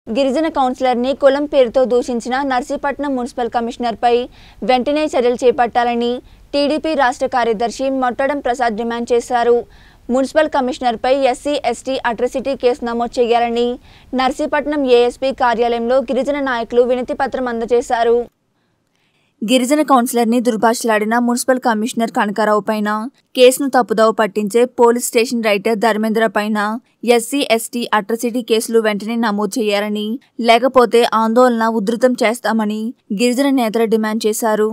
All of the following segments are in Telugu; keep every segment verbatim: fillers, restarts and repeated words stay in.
గిరిజన కౌన్సిలర్ని కులం పేరుతో దూషించిన నర్సీపట్నం మున్సిపల్ కమిషనర్పై వెంటనే చర్యలు చేపట్టాలని టీడీపీ రాష్ట్ర కార్యదర్శి మొట్టడం ప్రసాద్ డిమాండ్ చేశారు. మున్సిపల్ కమిషనర్పై ఎస్సీ ఎస్టీ అట్రాసిటీ కేసు నమోదు చేయాలని నర్సీపట్నం ఏఎస్పీ కార్యాలయంలో గిరిజన నాయకులు వినతి పత్రం అందజేశారు. గిరిజన కౌన్సిలర్ని దుర్భాషలాడిన మున్సిపల్ కమిషనర్ కనకారావు పైన కేసును తప్పుదోవ పట్టించే పోలీస్ స్టేషన్ రైటర్ ధర్మేంద్ర పైన ఎస్సీ ఎస్టీ అట్రాసిటీ కేసులు వెంటనే నమోదు చేయాలని, లేకపోతే ఆందోళన ఉధృతం చేస్తామని గిరిజన నేతలు డిమాండ్ చేశారు.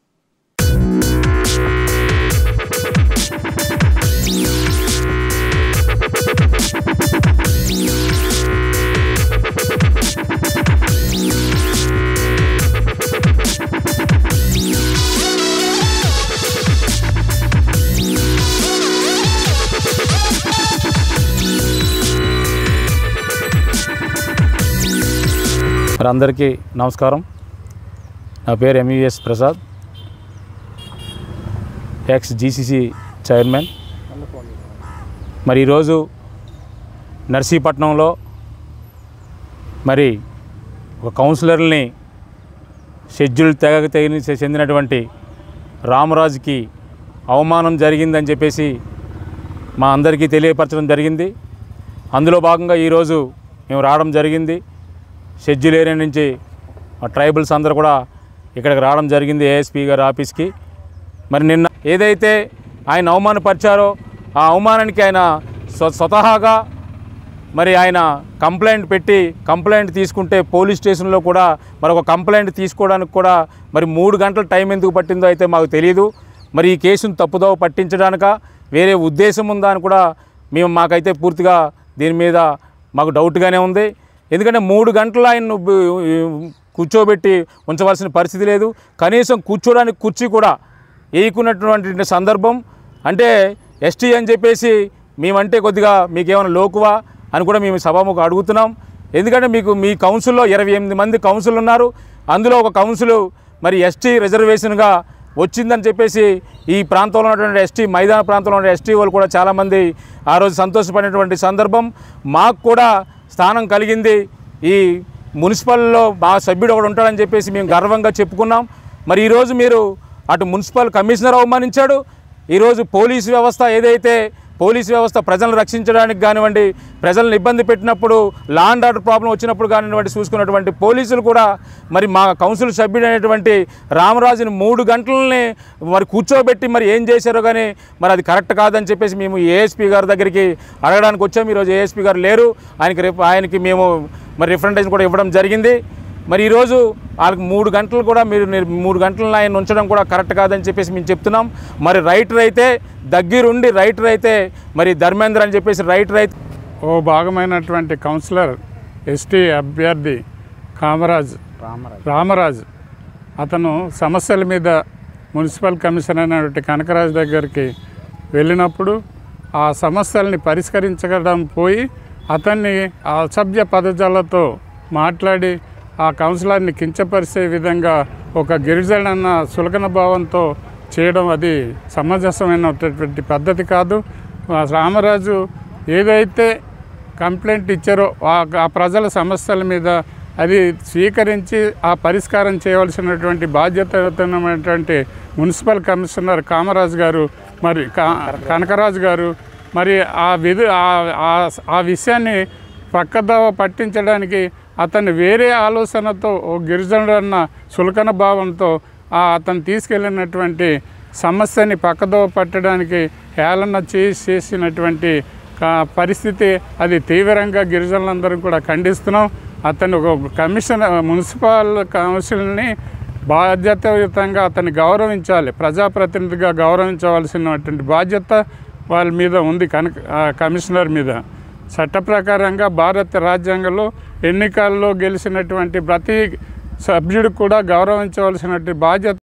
అందరికీ నమస్కారం. నా పేరు MES Prasad, ex GCC chairman. మరి ఈరోజు నర్సీపట్నంలో మరి ఒక కౌన్సిలర్ని షెడ్యూల్ తెగ తెగ చెందినటువంటి రామరాజుకి అవమానం జరిగిందని చెప్పేసి మా అందరికీ తెలియపరచడం జరిగింది. అందులో భాగంగా ఈరోజు మేము రావడం జరిగింది. షెడ్యూల్ ఏరియా నుంచి ట్రైబల్స్ అందరూ కూడా ఇక్కడికి రావడం జరిగింది ఏఎస్పీ గారి ఆఫీస్కి. మరి నిన్న ఏదైతే ఆయన అవమానపరిచారో ఆ అవమానానికి ఆయన స్వతహాగా మరి ఆయన కంప్లైంట్ పెట్టి కంప్లైంట్ తీసుకుంటే పోలీస్ స్టేషన్లో కూడా మరొక కంప్లైంట్ తీసుకోవడానికి కూడా మరి మూడు గంటల టైం ఎందుకు పట్టిందో అయితే మాకు తెలియదు. మరి ఈ కేసును తప్పుదోవ పట్టించడానిక వేరే ఉద్దేశం ఉందా అని కూడా మేము మాకైతే పూర్తిగా దీని మీద మాకు డౌట్గానే ఉంది. ఎందుకంటే మూడు గంటలు ఆయన కూర్చోబెట్టి ఉంచవలసిన పరిస్థితి లేదు. కనీసం కూర్చోడానికి కుర్చీ కూడా వేయకున్నటువంటి సందర్భం. అంటే ఎస్టీ అని చెప్పేసి మేమంటే కొద్దిగా మీకేమైనా లోకువా అని కూడా మేము సభాముఖం అడుగుతున్నాం. ఎందుకంటే మీకు మీ కౌన్సిల్లో ఇరవై ఎనిమిది మంది కౌన్సిల్ ఉన్నారు. అందులో ఒక కౌన్సిల్ మరి ఎస్టీ రిజర్వేషన్గా వచ్చిందని చెప్పేసి ఈ ప్రాంతంలో ఉన్నటువంటి ఎస్టీ మైదాన ప్రాంతంలో ఉన్న ఎస్టీ వాళ్ళు కూడా చాలామంది ఆ రోజు సంతోషపడినటువంటి సందర్భం. మాకు కూడా స్థానం కలిగింది. ఈ మున్సిపల్లో మా సభ్యుడు ఒకడు ఉంటాడని చెప్పేసి మేము గర్వంగా చెప్పుకున్నాం. మరి ఈరోజు మీరు అటు మున్సిపల్ కమిషనర్ అవమానించాడు, ఈరోజు పోలీసు వ్యవస్థ ఏదైతే పోలీసు వ్యవస్థ ప్రజలను రక్షించడానికి కానివ్వండి, ప్రజలను ఇబ్బంది పెట్టినప్పుడు లా అండ్ ఆర్డర్ ప్రాబ్లం వచ్చినప్పుడు కానివ్వండి చూసుకున్నటువంటి పోలీసులు కూడా మరి మా కౌన్సిల్ సభ్యుడైనటువంటి రామరాజుని మూడు గంటలని మరి కూర్చోబెట్టి మరి ఏం చేశారో కానీ మరి అది కరెక్ట్ కాదని చెప్పేసి మేము ఏఎస్పీ గారి దగ్గరికి అడగడానికి వచ్చాము. ఈరోజు ఏఎస్పీ గారు లేరు, ఆయనకి రేపు ఆయనకి మేము మరి రిఫరెండేషన్ కూడా ఇవ్వడం జరిగింది. మరి ఈరోజు వాళ్ళకి మూడు గంటలు కూడా మీరు మూడు గంటలను ఆయన ఉంచడం కూడా కరెక్ట్ కాదని చెప్పేసి మేము చెప్తున్నాం. మరి రైటర్ అయితే దగ్గరుండి రైటర్ అయితే మరి ధర్మేంద్ర అని చెప్పేసి రైటర్ అయితే ఓ భాగమైనటువంటి కౌన్సిలర్ ఎస్టీ అభ్యర్థి కామరాజ్ రామరాజు అతను సమస్యల మీద మున్సిపల్ కమిషనర్ అయినటువంటి కనకరాజు దగ్గరికి వెళ్ళినప్పుడు ఆ సమస్యల్ని పరిష్కరించడం పోయి అతన్ని అసభ్య పదజాలతో మాట్లాడి ఆ కౌన్సిలర్ని కించపరిచే విధంగా ఒక గిరిజన సులకన భావంతో చేయడం అది సమంజసమైనటువంటి పద్ధతి కాదు. రామరాజు ఏదైతే కంప్లైంట్ ఇచ్చారో ఆ ప్రజల సమస్యల మీద అది స్వీకరించి ఆ పరిష్కారం చేయవలసినటువంటి బాధ్యతమైనటువంటి మున్సిపల్ కమిషనర్ కామరాజు గారు మరి కనకరాజు గారు మరి ఆ విధి ఆ విషయాన్ని పక్కదోవ పట్టించడానికి అతను వేరే ఆలోచనతో ఓ గిరిజనుడన్న సులకన భావంతో అతను తీసుకెళ్ళినటువంటి సమస్యని పక్కదోవ పట్టడానికి హేళన చేసినటువంటి పరిస్థితి అది తీవ్రంగా గిరిజనులందరూ కూడా ఖండిస్తున్నాం. అతను ఒక కమిషనర్ మున్సిపల్ కౌన్సిల్ని బాధ్యతాయుతంగా అతన్ని గౌరవించాలి, ప్రజాప్రతినిధిగా గౌరవించవలసినటువంటి బాధ్యత వాళ్ళ మీద ఉంది కనుక కమిషనర్ మీద. చట్ట ప్రకారంగా భారత రాజ్యాంగంలో ఎన్నికల్లో గెలిచినటువంటి ప్రతి సభ్యుడు కూడా గౌరవించవలసినటువంటి బాధ్యత